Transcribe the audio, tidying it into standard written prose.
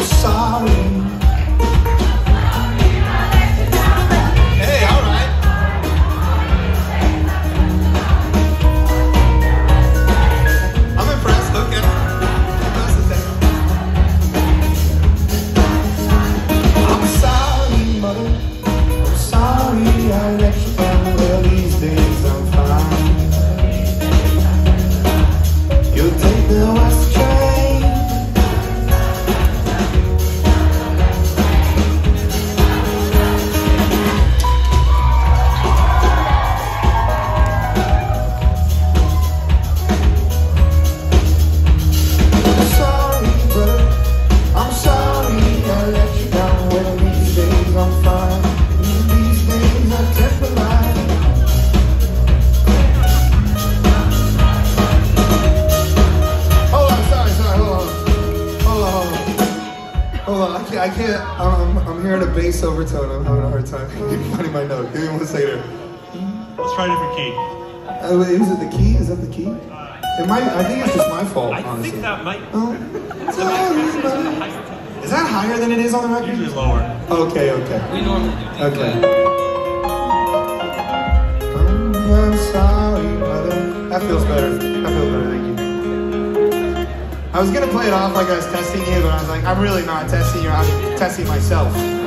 sorry. Hey, all right. I'm impressed. Okay. That's the thing. I'm sorry, mother. I'm sorry I let you down. Well, these days I'm fine. You'll take the west train. I'm sorry, brother. I'm sorry I let you down. Well, these days I'm fine. These days I kept alive. Hold on, sorry, hold on, I can't, I'm hearing a bass overtone, I'm having a hard time finding my note. Give me 1 second. Let's try a different key. Is it the key? Is that the key? It might, I think it's just my fault, I honestly. think that might. Oh. Is that higher than it is on the record? Usually lower. Okay. We normally do. Okay. I'm sorry, mother. That feels better. Thank you. I was gonna play it off like I was testing you, but I was like, I'm really not testing you, I'm testing myself.